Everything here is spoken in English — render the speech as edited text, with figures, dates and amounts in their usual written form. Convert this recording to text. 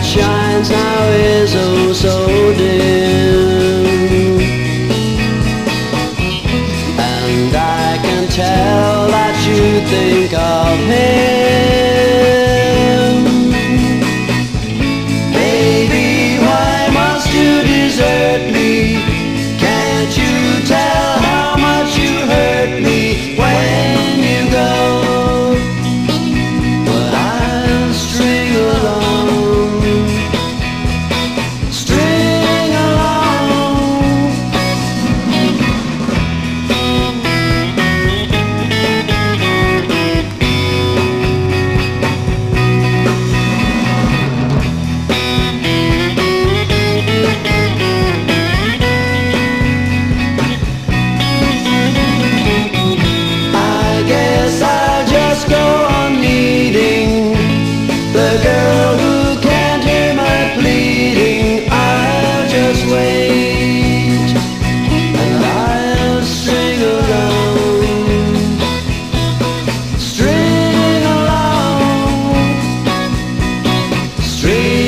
shines now is oh so dim, and I can tell that you think of him. Baby, why must you desert me? Can't you tell how much you hurt me when you go? But I'll string along, string along. I guess I'll just go on needing the girl who can't hear my pleading. I'll just wait, and I'll string along, string along, string